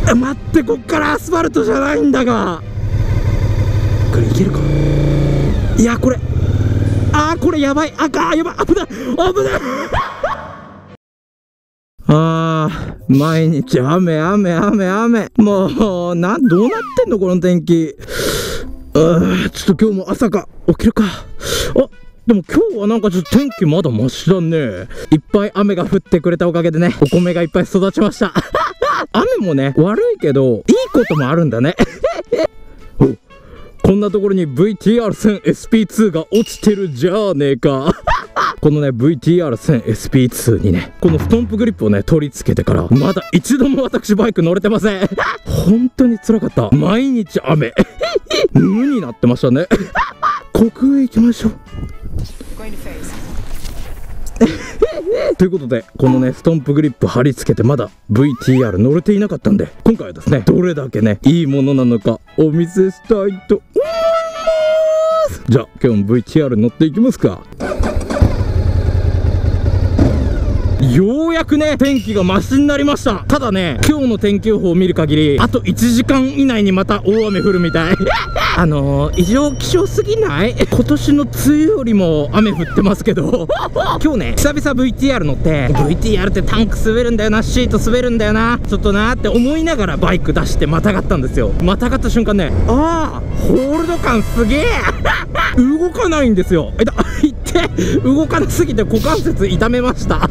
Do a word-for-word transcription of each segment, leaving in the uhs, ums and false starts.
え、待って、こっからアスファルトじゃないんだが、これいけるか。いや、これ、あー、これやばい。あかー、やばい、危ない、危ないあー、毎日雨雨雨雨。もうな、どうなってんのこの天気。うー、ちょっと今日も朝か起きるか。あ、でも今日はなんかちょっと天気まだマシだね。いっぱい雨が降ってくれたおかげでね、お米がいっぱい育ちました雨もね、悪いけどいいこともあるんだねお、こんなところに ブイティーアールせんエスピーツー が落ちてるじゃねえかこのね ブイティーアールせんエスピーツー にね、このストンプグリップをね取り付けてからまだ一度も私バイク乗れてません本当に辛かった。毎日雨無になってましたね国営行きましょうということで、このねストンプグリップ貼り付けてまだ ブイティーアール 乗れていなかったんで、今回はですね、どれだけねいいものなのかお見せしたいと思います。じゃあ今日も ブイティーアール 乗っていきますか。ようやくね天気がマシになりました。ただね、今日の天気予報を見る限りあといちじかん以内にまた大雨降るみたいあのー、異常気象すぎない？今年の梅雨よりも雨降ってますけど今日ね久々 ブイティーアール 乗って、 ブイティーアール ってタンク滑るんだよな、シート滑るんだよな、ちょっとなーって思いながらバイク出してまたがったんですよ。またがった瞬間ね、あーホールド感すげえ動かないんですよ。えだいって動かなすぎて股関節痛めました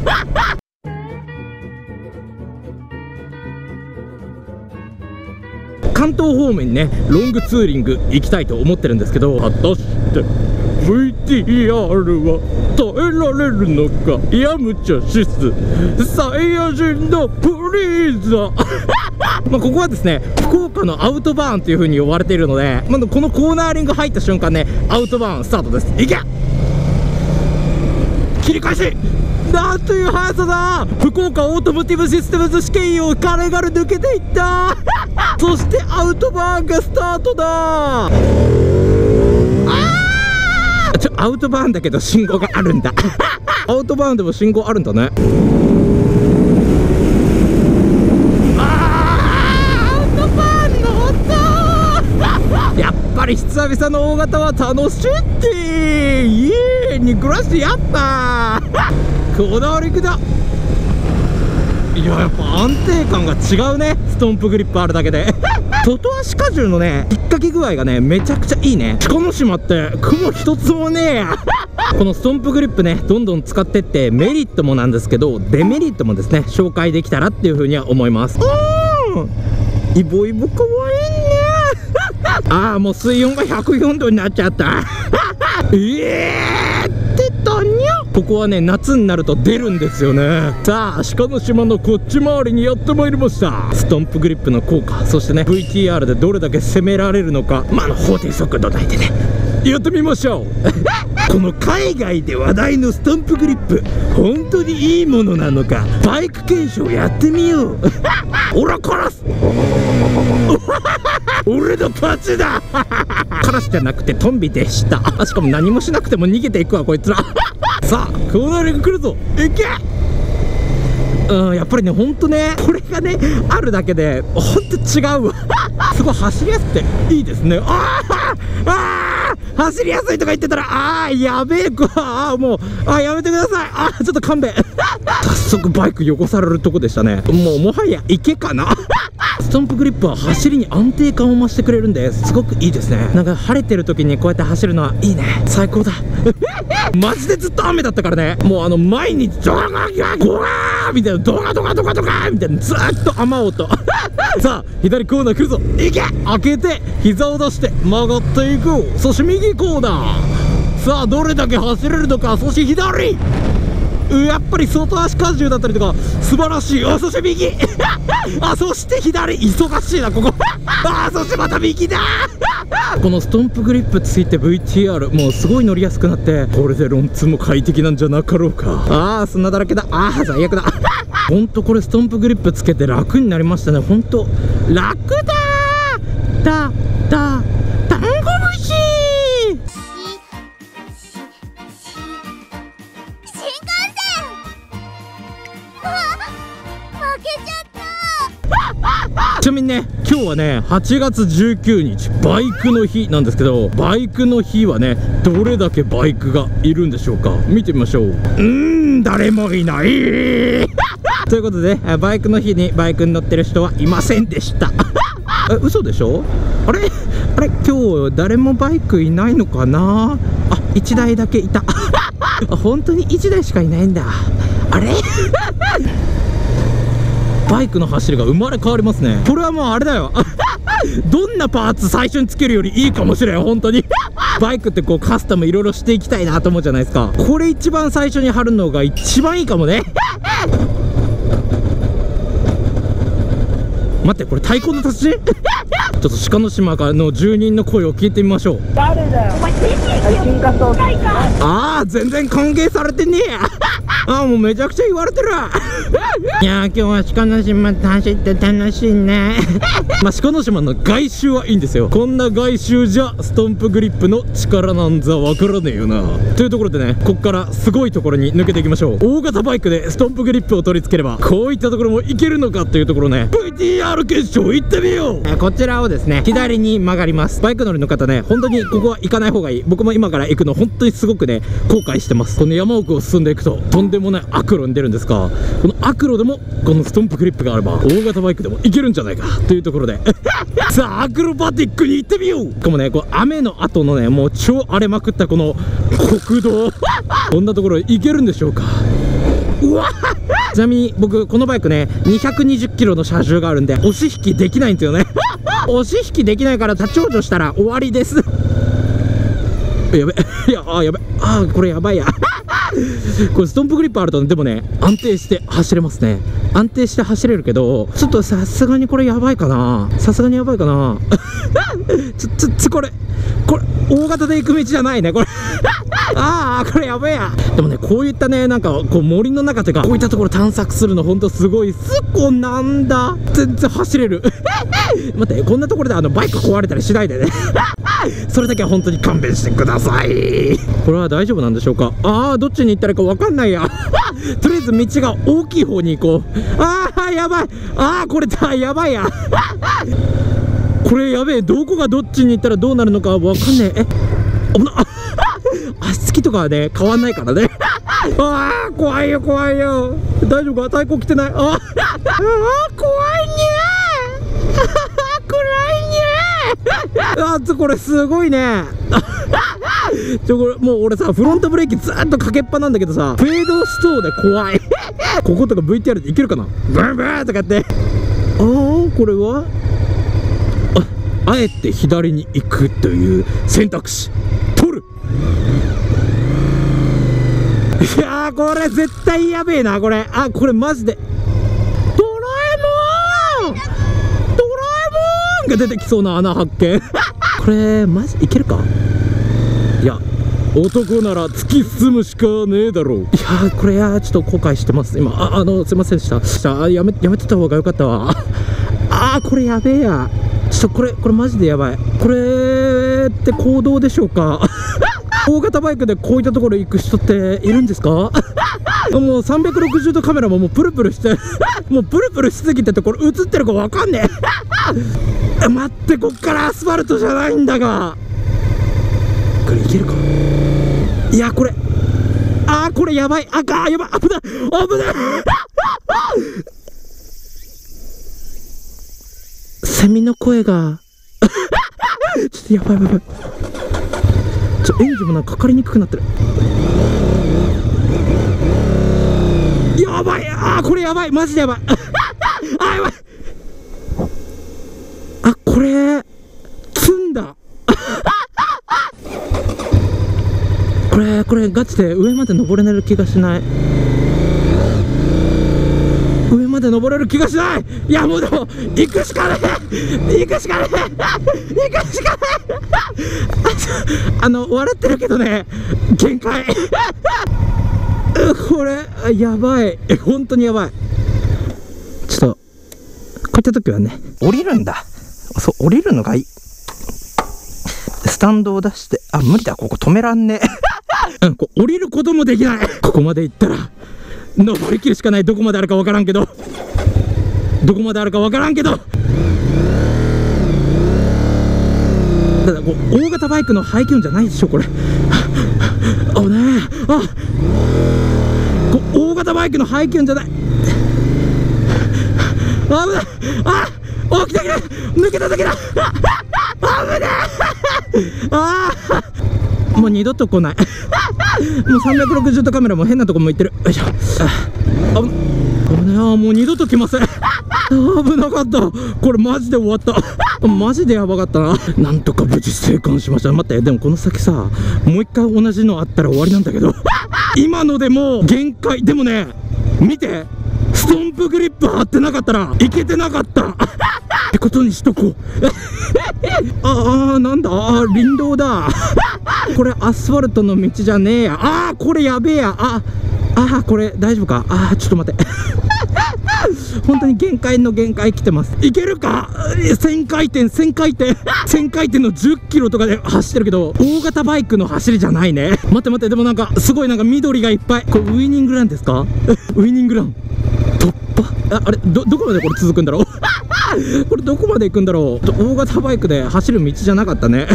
関東方面にねロングツーリング行きたいと思ってるんですけど、果たして ブイティーアール は耐えられるのか。ヤムチャシスサイヤ人のフリーザまあここはですね福岡のアウトバーンという風に呼ばれているので、まあ、このコーナーリング入った瞬間ねアウトバーンスタートです。いけ切り返し、なんという速さだ。福岡オートモティブシステムズ試験を軽々抜けていったそしてアウトバーンがスタートだ。あーちょアウトバーンだけど信号があるんだアウトバーンでも信号あるんだね。あーアウトバーンの音やっぱり久々の大型は楽しいってイエーイに暮らしてやっぱこだわりくだ。いややっぱ安定感が違うね、ストンプグリップあるだけで外足荷重のね引っ掛け具合がねめちゃくちゃいいね。鹿の島って雲一つもねえやこのストンプグリップねどんどん使ってってメリットもなんですけどデメリットもですね紹介できたらっていう風には思います。うーんイボイボかわいいねああもう水温がひゃくよんどになっちゃったええーってたにゃ。ここはね夏になると出るんですよね。さあ鹿の島のこっち回りにやってまいりました。ストンプグリップの効果、そしてね ブイティーアール でどれだけ攻められるのか、まあ、あの法定速度内でねやってみましょうこの海外で話題のストンプグリップ本当にいいものなのかバイク検証やってみようおらカラス俺の勝ちだカラスじゃなくてトンビでしたしかも何もしなくても逃げていくわこいつらさあコーナーリング来るぞいけ。うん、やっぱりねほんとねこれがねあるだけでほんと違うわすごい走りやすくていいですね。あーあー走りやすいとか言ってたらあーやべえこあーもうあーやめてください。あーちょっと勘弁早速バイク汚されるとこでしたね。もうもはや池かなストンプグリップは走りに安定感を増してくれるんですごくいいですね。なんか晴れてる時にこうやって走るのはいいね、最高だマジでずっと雨だったからね、もうあの毎日ドガガガゴワーみたいなドガドガドガドガみたいなずーっと雨音さあ左コーナー来るぞいけ。開けて膝を出して曲がっていく。そして右コーナー、さあどれだけ走れるのか。そして左やっぱり外足荷重だったりとか素晴らしい。あそして右あそして左忙しいなここあそしてまた右だこのストンプグリップついて ブイティーアール もうすごい乗りやすくなってこれでロンツーも快適なんじゃなかろうか。ああ砂だらけだ。ああ最悪だほんとこれストンプグリップつけて楽になりましたね。ほんと楽だーだだダンゴムシちなみにね、今日はねはちがつじゅうくにちバイクの日なんですけど、バイクの日はねどれだけバイクがいるんでしょうか。見てみましょう。うーん、誰もいないということで、バイクの日にバイクに乗ってる人はいませんでしたえ、嘘でしょ。あれあれ、今日誰もバイクいないのかな。あ、いちだいだけいた本当にいちだいしかいないんだ。あれバイクの走りが生まれ変わりますね。これはもうあれだよどんなパーツ最初につけるよりいいかもしれん、本当にバイクってこうカスタムいろいろしていきたいなと思うじゃないですか。これ一番最初に貼るのが一番いいかもね待って、これ太鼓の達人ちょっと鹿の島の住人の声を聞いてみましょう。 誰だよお前出ていけよああ、全然歓迎されてねえああ、もうめちゃくちゃ言われてるいやー、今日は鹿の島走って楽しいねまあ鹿の島の外周はいいんですよ。こんな外周じゃストンプグリップの力なんざわからねえよな。というところでね、こっからすごいところに抜けていきましょう。大型バイクでストンプグリップを取り付ければこういったところもいけるのかというところね、 ブイティーアール 決勝行ってみよう。こちらをですね左に曲がります。バイク乗りの方ね、本当にここは行かない方がいい。僕も今から行くの本当にすごくね後悔してます。この山奥を進んでいくととんでもない悪路に出るんですが、この悪路でもこのストンプグリップがあれば大型バイクでもいけるんじゃないかというところでさあアクロバティックに行ってみよう。しかもね、こう雨の後のねもう超荒れまくったこの国道こんなところ行けるんでしょうか。うわちなみに僕このバイクねにひゃくにじゅっキロの車重があるんで押し引きできないんですよね押し引きできないから立ち往生したら終わりですやべいやあやべあこれやばいやこれストンプグリップあるとでもね安定して走れますね。安定して走れるけどちょっとさすがにこれやばいかな。さすがにやばいかなちょちょちょこれこれ大型で行く道じゃないねこれああこれやべえや。でもねこういったねなんかこう森の中というかこういったところ探索するのほんとすごいすこなんだ。全然走れる待って、こんなところであのバイク壊れたりしないでねそれだけは本当に勘弁してください。これは大丈夫なんでしょうか。ああどっちに行ったらいいか分かんないやとりあえず道が大きい方に行こう。ああやばい、ああこれだやばいやこれやべえ、どこがどっちに行ったらどうなるのか分かんねえ。え危な足つきとかはね変わんないからねああ怖いよ怖いよ。大丈夫か、太鼓来てない。ああ怖いね暗いねあっこれすごいねちょこれもう俺さフロントブレーキずーっとかけっぱなんだけどさフェードしそうで怖いこことか ブイティーアール でいけるかな。ブンブンとかってああこれはああえて左に行くという選択肢取る。いやーこれ絶対やべえなこれ。あこれマジでドラえもんドラえもんが出てきそうな穴発見これマジいけるか。いや男なら突き進むしかねえだろう。いやーこれやちょっと後悔してます今。ああのすいませんでした。あやめやめてた方がよかったわあーこれやべえや。ちょっとこれこれマジでやばい。これって公道でしょうか大型バイクでこういったところ行く人っているんですかもうさんびゃくろくじゅうどカメラももうプルプルしてもうプルプルしすぎててこれ映ってるかわかんねえ待ってこっからアスファルトじゃないんだがこれいけるか。いやこれあーこれやばい。あかーやばい危ない危ないセミの声がちょっとやばいやばいやばい。ちょエンジンもなんかかかりにくくなってる。やばいあーこれやばいマジでやばいあーやばいあこれ積んだこれこれガチで上まで登れない気がしない。上まで登れる気がしない。いやもうでも行くしかねえ行くしかねえ行くしかねえあの笑ってるけどね限界これやばい本当にやばい。ちょっとこういった時はね降りるんだ。そう降りるのがいい。スタンドを出してあ無理だここ止めらんねえうんこう降りることもできない。ここまで行ったら登りきるしかない。どこまであるかわからんけどどこまであるかわからんけどただこう大型バイクの排気音じゃないでしょこれ。あねあこう大型バイクの排気音じゃない。危ないあお来た来た抜けた抜けた危ねえああもう二度と来ないもうさんびゃくろくじゅうどカメラも変なとこ向いてる。よいしょあ危ないあもう二度と来ません危なかった。これマジで終わったマジでやばかったな。なんとか無事生還しました。待ってでもこの先さもう一回同じのあったら終わりなんだけど今のでもう限界。でもね見てストンプグリップ貼ってなかったらいけてなかったってことにしとこうああなんだあー林道だこれアスファルトの道じゃねえや。あーこれやべえや。ああこれ大丈夫か。あーちょっと待って本当に限界の限界来てます。いけるかせん回転せん回転せん回転のじゅっキロとかで走ってるけど大型バイクの走りじゃないね。待って待ってでもなんかすごいなんか緑がいっぱい。これウイニングランですかウイニングラン突破。ああれどどこまでこれ続くんだろうこれどこまで行くんだろう。大型バイクで走る道じゃなかったね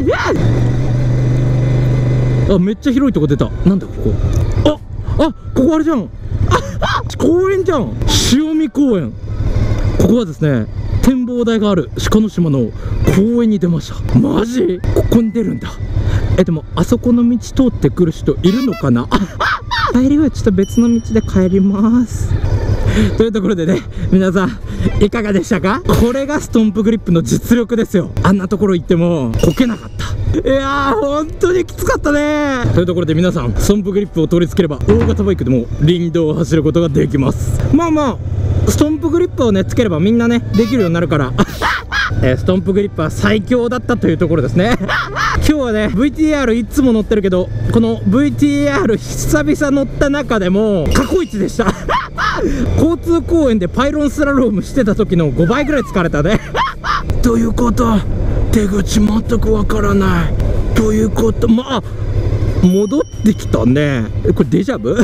あめっちゃ広いとこ出た。なんだここ。ああここあれじゃんあ公園じゃん。潮見公園。ここはですね展望台がある鹿の島の公園に出ました。マジここに出るんだ。えでもあそこの道通ってくる人いるのかな帰りはちょっと別の道で帰りますというところでね皆さんいかがでしたか。これがストンプグリップの実力ですよ。あんなところ行ってもこけなかった。いやー本当にきつかったね。というところで皆さんストンプグリップを取り付ければ大型バイクでも林道を走ることができます。まあまあストンプグリップをねつければみんなねできるようになるからえー、ストンプグリップは最強だったというところですね今日はね ブイティーアール いつも乗ってるけどこの ブイティーアール 久々乗った中でも過去一でした交通公園でパイロンスラロームしてた時のごばいぐらい疲れたねどういうこと。出口全くわからない。どういうこと。まあ戻ってきたね。これデジャブ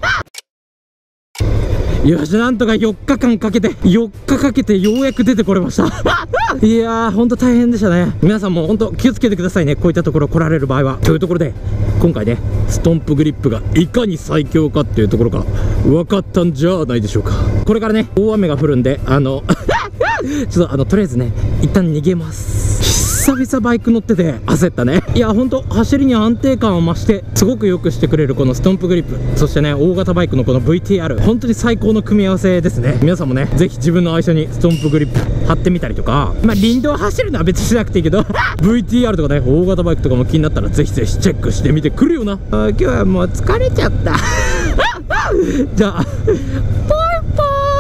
よしなんとかよっかかんかけてよっかかけてようやく出てこれましたいやーほんと大変でしたね。皆さんもほんと気をつけてくださいね、こういったところ来られる場合は。というところで今回ねストンプグリップがいかに最強かっていうところが分かったんじゃないでしょうか。これからね大雨が降るんであのちょっとあのとりあえずね一旦逃げます。久々バイク乗ってて焦ったね。いやほんと走りに安定感を増してすごく良くしてくれるこのストンプグリップ、そしてね大型バイクのこの ブイティーアール 本当に最高の組み合わせですね。皆さんもねぜひ自分の愛車にストンプグリップ貼ってみたりとか、まあ林道走るのは別にしなくていいけどブイティーアール とかね大型バイクとかも気になったらぜひぜひチェックしてみてくるよな。あ今日はもう疲れちゃったじゃあバイバ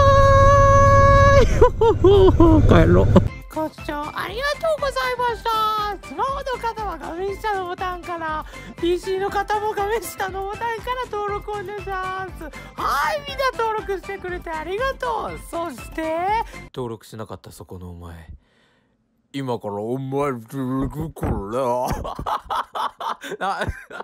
ーイ帰ろう。 ご視聴ありがとうございました。スマホの方は画面下のボタンから、ピーシー の方も画面下のボタンから登録お願いします。はい、みんな登録してくれてありがとう。そして登録しなかったそこのお前、今からお前これな